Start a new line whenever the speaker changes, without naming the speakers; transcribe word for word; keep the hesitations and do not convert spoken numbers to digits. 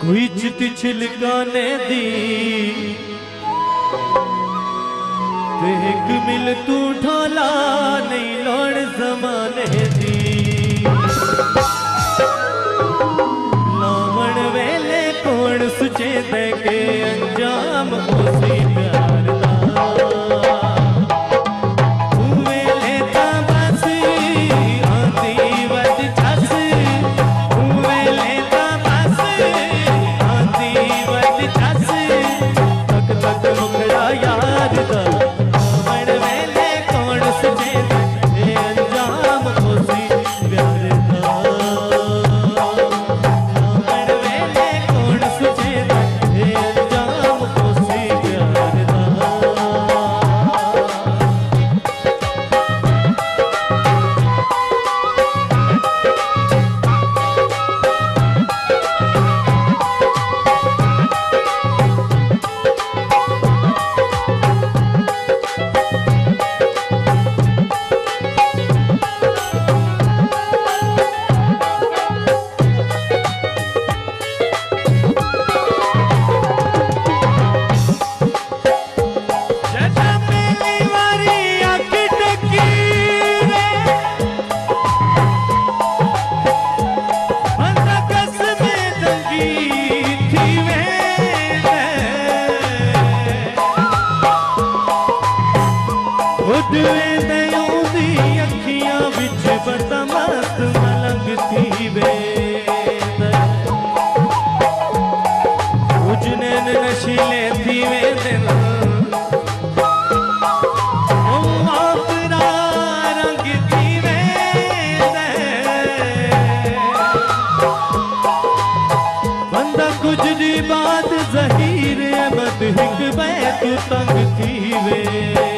कोई चित छिलकाने दी ते एक मिल तू ढोला नहीं लोड़ जमाने दी। लावण वेले कौन सुचे दे के अंजाम उसी प्यार दा। वेले ता बस आंदी वज छस, वेले ता बस आंदी वज छस, तक तक मुखड़ा यार दा। लावण वेले कौन सुचे दे अंजाम उसी प्यार दा। लावण वेले कौन सुचे दे अंजाम उसी प्यार दा। जटा पहली वारी आँख टकी रे, बंदा कसमे दंगी थी वे। उडवे दयों दी अखियां विच बड़ा मस्त मलंग थी वे। कुछ नैन नशीले थी वे दिल, रंग थी वे। बंदा कुछ दी बात जहीर बद हिक बै तू तंग थी वे।